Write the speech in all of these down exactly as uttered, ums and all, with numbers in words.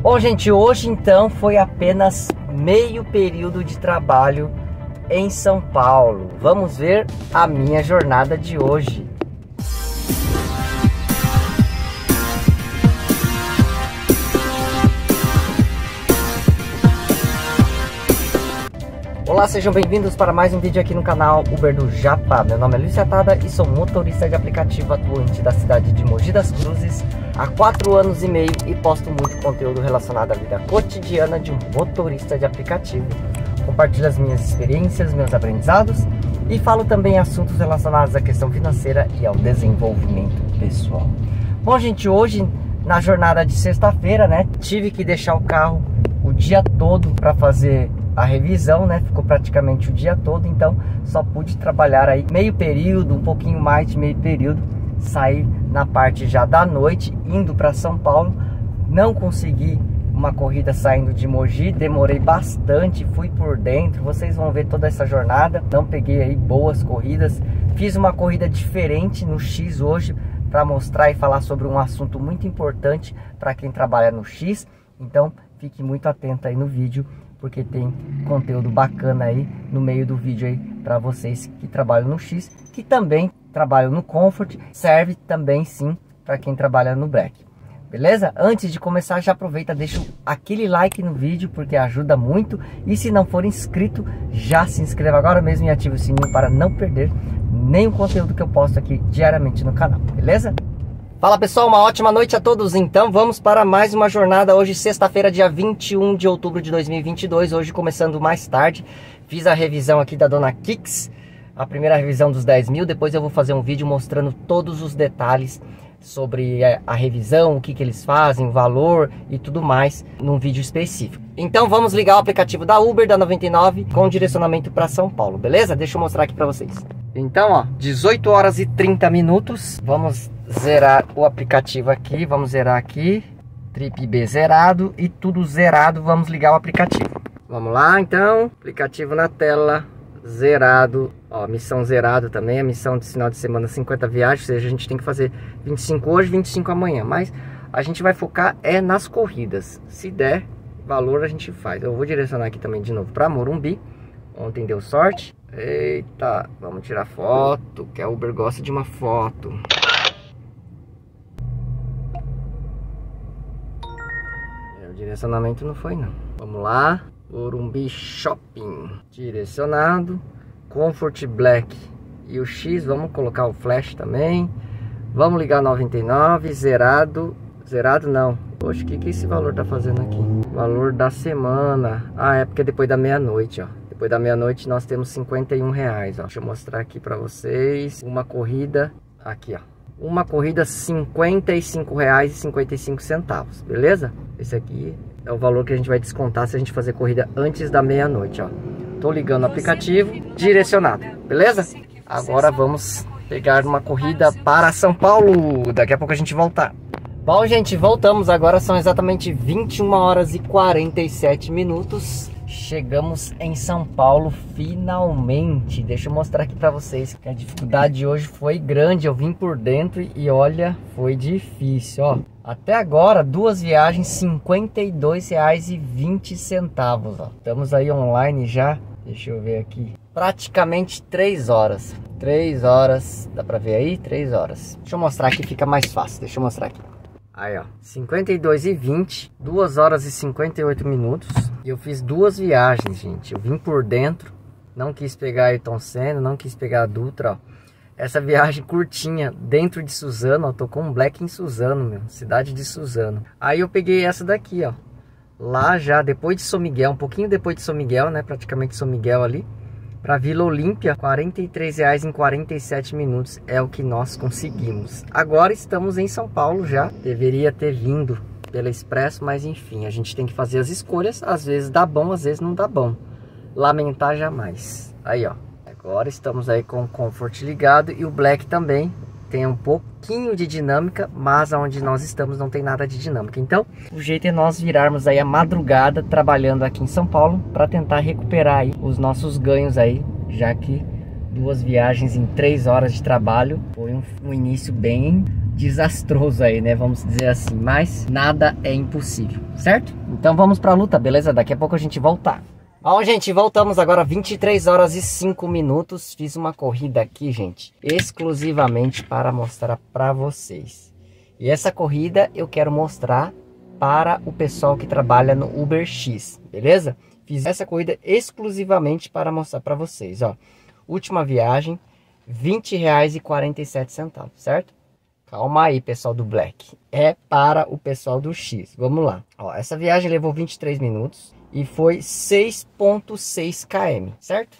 Bom, gente, hoje então foi apenas meio período de trabalho em São Paulo. Vamos ver a minha jornada de hoje. Olá, sejam bem-vindos para mais um vídeo aqui no canal Uber do Japa. Meu nome é Luiz Atada e sou motorista de aplicativo atuante da cidade de Mogi das Cruzes há quatro anos e meio e posto muito conteúdo relacionado à vida cotidiana de um motorista de aplicativo. Compartilho as minhas experiências, meus aprendizados e falo também assuntos relacionados à questão financeira e ao desenvolvimento pessoal. Bom, gente, hoje na jornada de sexta-feira, né, tive que deixar o carro o dia todo para fazer a revisão, né? Ficou praticamente o dia todo, então só pude trabalhar aí meio período, um pouquinho mais de meio período. Saí na parte já da noite, indo para São Paulo. Não consegui uma corrida saindo de Mogi, demorei bastante, fui por dentro. Vocês vão ver toda essa jornada. Não peguei aí boas corridas. Fiz uma corrida diferente no X hoje para mostrar e falar sobre um assunto muito importante para quem trabalha no X. Então fique muito atento aí no vídeo, porque tem conteúdo bacana aí no meio do vídeo aí para vocês que trabalham no X, que também trabalham no Comfort, serve também sim para quem trabalha no Black. Beleza? Antes de começar, já aproveita, deixa aquele like no vídeo, porque ajuda muito. E se não for inscrito, já se inscreva agora mesmo e ative o sininho para não perder nenhum conteúdo que eu posto aqui diariamente no canal, beleza? Fala pessoal, uma ótima noite a todos. Então vamos para mais uma jornada. Hoje sexta-feira, dia vinte e um de outubro de dois mil e vinte e dois. Hoje começando mais tarde. Fiz a revisão aqui da Dona Kicks, a primeira revisão dos dez mil. Depois eu vou fazer um vídeo mostrando todos os detalhes sobre a revisão, o que, que eles fazem, o valor e tudo mais num vídeo específico. Então vamos ligar o aplicativo da Uber, da noventa e nove, com direcionamento para São Paulo, beleza? Deixa eu mostrar aqui para vocês. Então, ó, dezoito horas e trinta minutos. Vamos zerar o aplicativo aqui, vamos zerar aqui, Trip B zerado e tudo zerado. Vamos ligar o aplicativo. Vamos lá, então, aplicativo na tela, zerado. Ó, missão zerado também, a missão de final de semana, cinquenta viagens, ou seja, a gente tem que fazer vinte e cinco hoje, vinte e cinco amanhã, mas a gente vai focar é nas corridas. Se der valor, a gente faz. Eu vou direcionar aqui também de novo para Morumbi. Ontem deu sorte. Eita, vamos tirar foto, que a Uber gosta de uma foto. É, o direcionamento não foi não. Vamos lá, Morumbi Shopping, direcionado, Comfort Black e o X, vamos colocar o Flash também. Vamos ligar noventa e nove, zerado, zerado não. Poxa, o que que esse valor tá fazendo aqui? Valor da semana, ah, é porque é depois da meia-noite, ó. Depois da meia-noite nós temos cinquenta e um reais, ó. Deixa eu mostrar aqui para vocês. Uma corrida, aqui, ó. Uma corrida, cinquenta e cinco reais e cinquenta e cinco centavos, beleza? Esse aqui é o valor que a gente vai descontar se a gente fazer corrida antes da meia-noite, ó. Tô ligando o aplicativo, direcionado, beleza? Agora vamos pegar uma corrida para São Paulo. Daqui a pouco a gente voltar. Bom, gente, voltamos. Agora são exatamente vinte e uma horas e quarenta e sete minutos. Chegamos em São Paulo finalmente. Deixa eu mostrar aqui pra vocês que a dificuldade hoje foi grande. Eu vim por dentro e olha, foi difícil, ó. Até agora, duas viagens, cinquenta e dois reais e vinte centavos, ó. Estamos aí online já. Deixa eu ver aqui. Praticamente três horas. três horas, dá pra ver aí? três horas. Deixa eu mostrar aqui, fica mais fácil. Deixa eu mostrar aqui. Aí, ó, cinquenta e dois e vinte, duas horas e cinquenta e oito minutos. E eu fiz duas viagens, gente. Eu vim por dentro, não quis pegar Ayrton Senna, não quis pegar a Dutra, ó. Essa viagem curtinha, dentro de Suzano, ó, tô com um Black em Suzano, meu, cidade de Suzano. Aí eu peguei essa daqui, ó, lá já depois de São Miguel, um pouquinho depois de São Miguel, né, praticamente São Miguel ali, para Vila Olímpia, quarenta e três reais em quarenta e sete minutos é o que nós conseguimos. Agora estamos em São Paulo já. Deveria ter vindo pela Expresso, mas enfim, a gente tem que fazer as escolhas. Às vezes dá bom, às vezes não dá bom. Lamentar jamais. Aí, ó. Agora estamos aí com o Comfort ligado e o Black também. Tem um pouquinho de dinâmica, mas onde nós estamos não tem nada de dinâmica. Então, o jeito é nós virarmos aí a madrugada trabalhando aqui em São Paulo para tentar recuperar aí os nossos ganhos aí, já que duas viagens em três horas de trabalho foi um, um início bem desastroso aí, né? Vamos dizer assim, mas nada é impossível, certo? Então vamos pra luta, beleza? Daqui a pouco a gente volta. Bom, gente, voltamos agora, vinte e três horas e cinco minutos. Fiz uma corrida aqui, gente, exclusivamente para mostrar para vocês. E essa corrida eu quero mostrar para o pessoal que trabalha no Uber X, beleza? Fiz essa corrida exclusivamente para mostrar para vocês, ó. Última viagem, vinte reais e quarenta e sete centavos, certo? Calma aí, pessoal do Black. É para o pessoal do X. Vamos lá. Ó, essa viagem levou vinte e três minutos e foi seis vírgula seis quilômetros, certo?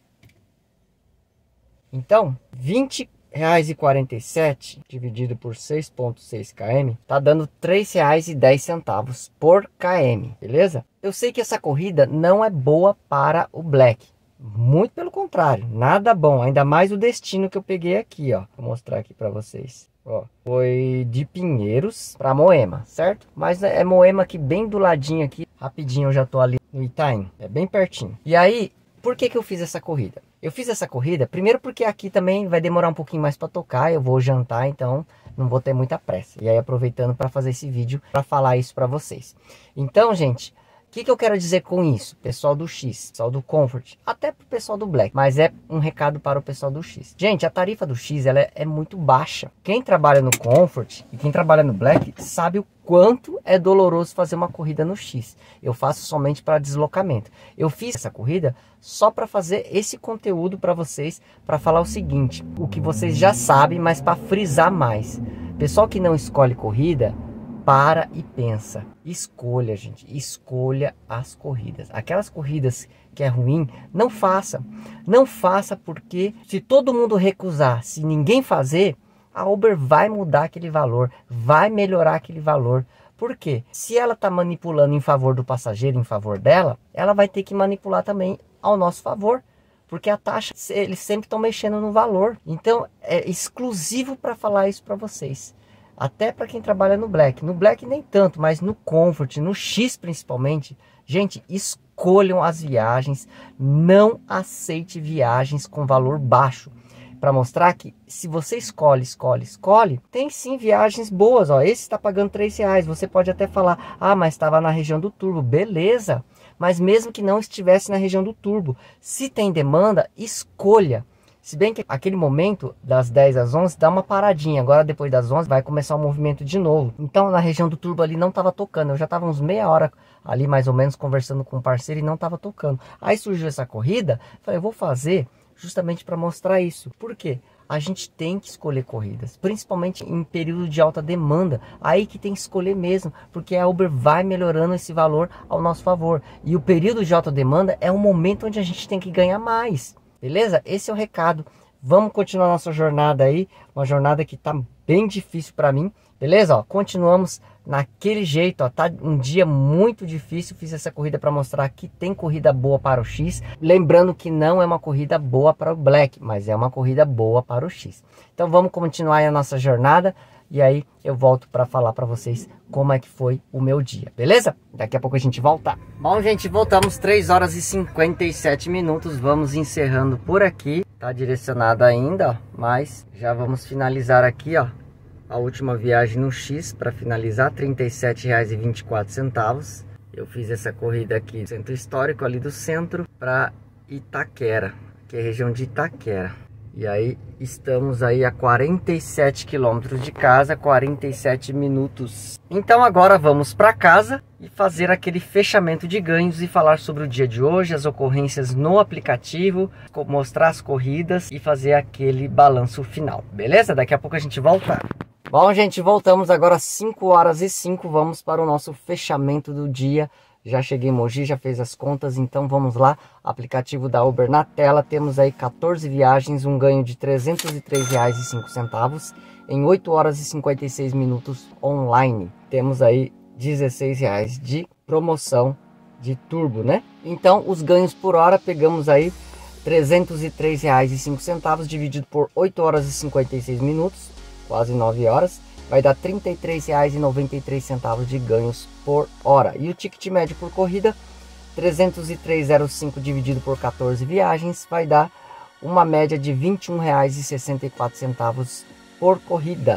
Então, vinte reais e quarenta e sete dividido por seis vírgula seis quilômetros tá dando três reais e dez centavos por quilômetro, beleza? Eu sei que essa corrida não é boa para o Black. Muito pelo contrário, nada bom, ainda mais o destino que eu peguei aqui, ó. Vou mostrar aqui para vocês. Ó, foi de Pinheiros para Moema, certo? Mas é Moema aqui bem do ladinho aqui, rapidinho eu já tô ali no Itaim, é bem pertinho. E aí, por que que eu fiz essa corrida? Eu fiz essa corrida, primeiro porque aqui também vai demorar um pouquinho mais para tocar, eu vou jantar, então não vou ter muita pressa. E aí aproveitando para fazer esse vídeo, para falar isso para vocês. Então, gente, o que que eu quero dizer com isso? Pessoal do X, pessoal do Comfort, até pro pessoal do Black, mas é um recado para o pessoal do X. Gente, a tarifa do X, ela é, é muito baixa. Quem trabalha no Comfort e quem trabalha no Black sabe o quanto é doloroso fazer uma corrida no X. Eu faço somente para deslocamento. Eu fiz essa corrida só para fazer esse conteúdo para vocês, para falar o seguinte, o que vocês já sabem, mas para frisar mais. Pessoal que não escolhe corrida, para e pensa. Escolha, gente. Escolha as corridas. Aquelas corridas que é ruim, não faça. Não faça porque se todo mundo recusar, se ninguém fazer, a Uber vai mudar aquele valor, vai melhorar aquele valor. Por quê? Se ela está manipulando em favor do passageiro, em favor dela, ela vai ter que manipular também ao nosso favor. Porque a taxa, eles sempre estão mexendo no valor. Então, é exclusivo para falar isso para vocês. Até para quem trabalha no Black. No Black nem tanto, mas no Comfort, no X principalmente. Gente, escolham as viagens. Não aceite viagens com valor baixo. Para mostrar que se você escolhe, escolhe, escolhe, tem sim viagens boas. Ó, esse está pagando três reais. Você pode até falar, ah, mas estava na região do Turbo. Beleza, mas mesmo que não estivesse na região do Turbo, se tem demanda, escolha. Se bem que aquele momento, das dez às onze, dá uma paradinha. Agora, depois das onze, vai começar o movimento de novo. Então, na região do Turbo ali, não estava tocando. Eu já estava uns meia hora ali, mais ou menos, conversando com um parceiro e não estava tocando. Aí surgiu essa corrida, falei, eu vou fazer justamente para mostrar isso. Por quê? A gente tem que escolher corridas, principalmente em período de alta demanda. Aí que tem que escolher mesmo, porque a Uber vai melhorando esse valor ao nosso favor. E o período de alta demanda é um momento onde a gente tem que ganhar mais. Beleza? Esse é o recado. Vamos continuar nossa jornada aí. Uma jornada que tá bem difícil para mim. Beleza? Ó, continuamos naquele jeito. Ó, tá um dia muito difícil. Fiz essa corrida para mostrar que tem corrida boa para o X. Lembrando que não é uma corrida boa para o Black, mas é uma corrida boa para o X. Então vamos continuar aí a nossa jornada. E aí eu volto para falar para vocês como é que foi o meu dia, beleza? Daqui a pouco a gente volta. Bom, gente, voltamos três horas e cinquenta e sete minutos. Vamos encerrando por aqui. Tá direcionado ainda, ó, mas já vamos finalizar aqui, ó. A última viagem no X para finalizar, trinta e sete reais e vinte e quatro centavos. Eu fiz essa corrida aqui no centro histórico ali do centro para Itaquera, que é a região de Itaquera. E aí estamos aí a quarenta e sete quilômetros de casa, quarenta e sete minutos. Então agora vamos para casa e fazer aquele fechamento de ganhos e falar sobre o dia de hoje, as ocorrências no aplicativo, mostrar as corridas e fazer aquele balanço final, beleza? Daqui a pouco a gente volta. Bom, gente, voltamos agora às cinco horas e cinco, vamos para o nosso fechamento do dia. Já cheguei em Mogi, já fez as contas, então vamos lá. Aplicativo da Uber na tela, temos aí quatorze viagens, um ganho de trezentos e três reais e cinco centavos em oito horas e cinquenta e seis minutos online. Temos aí dezesseis reais de promoção de turbo, né? Então, os ganhos por hora, pegamos aí trezentos e três reais e cinco centavos dividido por oito horas e cinquenta e seis minutos, quase nove horas. Vai dar trinta e três reais e noventa e três centavos de ganhos por hora. E o ticket médio por corrida, trezentos e três reais e cinco dividido por quatorze viagens, vai dar uma média de vinte e um reais e sessenta e quatro centavos por corrida.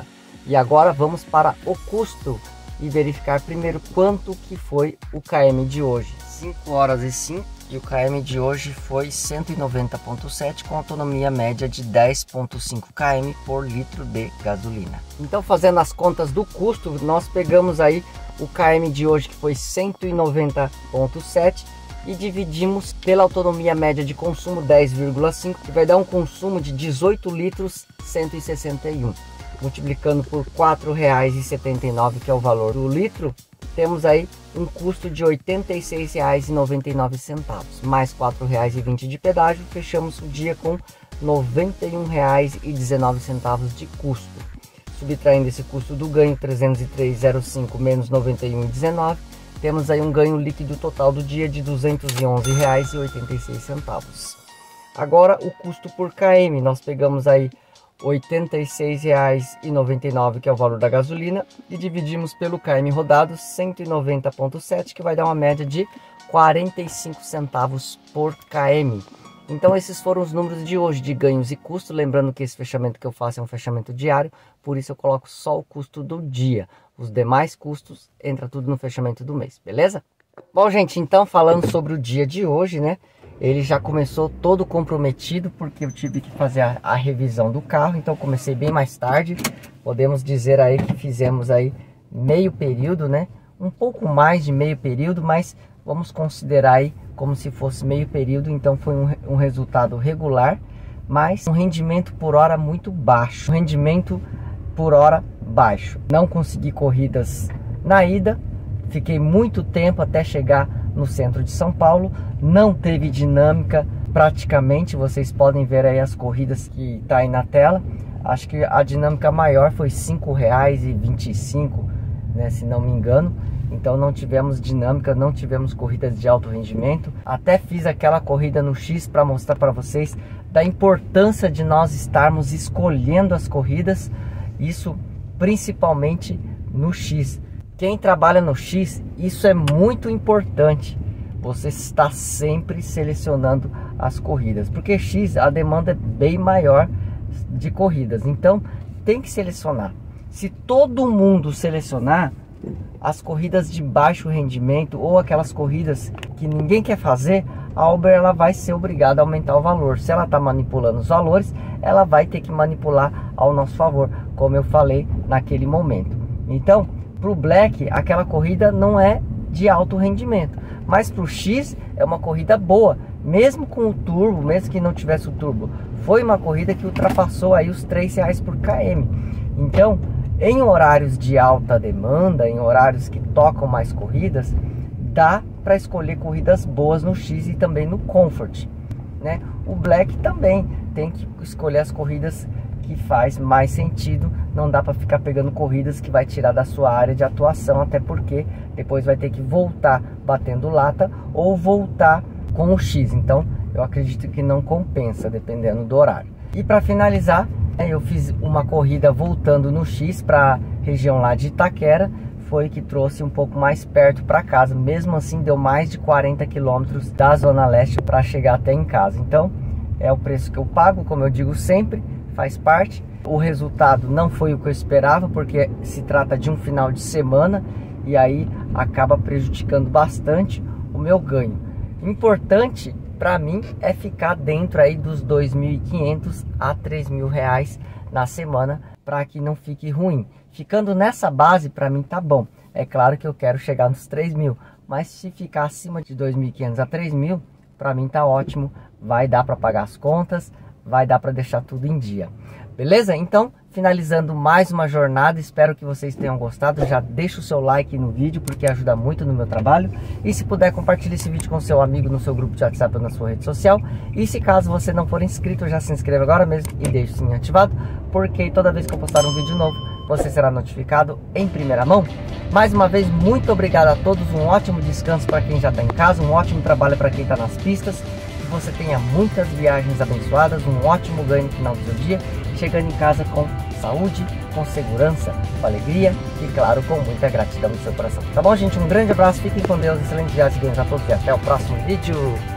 E agora vamos para o custo e verificar primeiro quanto que foi o K M de hoje. cinco horas e cinco e o K M de hoje foi cento e noventa vírgula sete com autonomia média de dez vírgula cinco quilômetros por litro de gasolina. Então, fazendo as contas do custo, nós pegamos aí o K M de hoje, que foi cento e noventa vírgula sete, e dividimos pela autonomia média de consumo dez vírgula cinco, que vai dar um consumo de dezoito litros cento e sessenta e um. Multiplicando por quatro reais e setenta e nove centavos, que é o valor do litro, temos aí um custo de oitenta e seis reais e noventa e nove centavos, mais quatro reais e vinte centavos de pedágio. Fechamos o dia com noventa e um reais e dezenove centavos de custo. Subtraindo esse custo do ganho, trezentos e três vírgula zero cinco menos noventa e um vírgula dezenove, temos aí um ganho líquido total do dia de duzentos e onze reais e oitenta e seis centavos. Agora o custo por quilômetro, nós pegamos aí oitenta e seis reais e noventa e nove centavos, que é o valor da gasolina, e dividimos pelo quilômetro rodado, cento e noventa vírgula sete, que vai dar uma média de quarenta e cinco centavos por quilômetro. Então esses foram os números de hoje de ganhos e custo, lembrando que esse fechamento que eu faço é um fechamento diário, por isso eu coloco só o custo do dia. Os demais custos entra tudo no fechamento do mês, beleza? Bom, gente, então falando sobre o dia de hoje, né? Ele já começou todo comprometido, porque eu tive que fazer a, a revisão do carro, então comecei bem mais tarde. Podemos dizer aí que fizemos aí meio período, né? Um pouco mais de meio período, mas vamos considerar aí como se fosse meio período. Então foi um, um resultado regular, mas um rendimento por hora muito baixo. Um rendimento por hora baixo. Não consegui corridas na ida, fiquei muito tempo até chegar no centro de São Paulo, não teve dinâmica praticamente. Vocês podem ver aí as corridas que tá aí na tela. Acho que a dinâmica maior foi cinco reais e vinte e cinco centavos, né, se não me engano. Então não tivemos dinâmica, não tivemos corridas de alto rendimento. Até fiz aquela corrida no X para mostrar para vocês da importância de nós estarmos escolhendo as corridas, isso principalmente no X. Quem trabalha no X, isso é muito importante. Você está sempre selecionando as corridas, porque X, a demanda é bem maior de corridas, então tem que selecionar. Se todo mundo selecionar as corridas de baixo rendimento ou aquelas corridas que ninguém quer fazer, a Uber ela vai ser obrigada a aumentar o valor. Se ela está manipulando os valores, ela vai ter que manipular ao nosso favor, como eu falei naquele momento. Então, para o Black, aquela corrida não é de alto rendimento, mas para o X é uma corrida boa, mesmo com o turbo, mesmo que não tivesse o turbo. Foi uma corrida que ultrapassou aí os três reais por quilômetro. Então, em horários de alta demanda, em horários que tocam mais corridas, dá para escolher corridas boas no X e também no Comfort, né? O Black também tem que escolher as corridas que faz mais sentido. Não dá para ficar pegando corridas que vai tirar da sua área de atuação, até porque depois vai ter que voltar batendo lata ou voltar com o X. Então eu acredito que não compensa, dependendo do horário. E para finalizar, eu fiz uma corrida voltando no X para a região lá de Itaquera. Foi que trouxe um pouco mais perto para casa. Mesmo assim deu mais de quarenta quilômetros da Zona Leste para chegar até em casa. Então é o preço que eu pago, como eu digo sempre, faz parte. O resultado não foi o que eu esperava, porque se trata de um final de semana e aí acaba prejudicando bastante o meu ganho. Importante para mim é ficar dentro aí dos dois mil e quinhentos a três mil reais na semana, para que não fique ruim. Ficando nessa base, para mim tá bom. É claro que eu quero chegar nos três mil, mas se ficar acima de dois mil e quinhentos a três mil, para mim tá ótimo. Vai dar para pagar as contas, vai dar para deixar tudo em dia. Beleza? Então, finalizando mais uma jornada, espero que vocês tenham gostado. Já deixa o seu like no vídeo, porque ajuda muito no meu trabalho. E se puder, compartilhe esse vídeo com seu amigo no seu grupo de WhatsApp ou na sua rede social. E se caso você não for inscrito, já se inscreva agora mesmo e deixe o sininho ativado, porque toda vez que eu postar um vídeo novo, você será notificado em primeira mão. Mais uma vez, muito obrigado a todos. Um ótimo descanso para quem já está em casa, um ótimo trabalho para quem está nas pistas. Que você tenha muitas viagens abençoadas, um ótimo ganho no final do seu dia, chegando em casa com saúde, com segurança, com alegria e, claro, com muita gratidão no seu coração. Tá bom, gente? Um grande abraço, fiquem com Deus, excelente viagem a todos e até o próximo vídeo.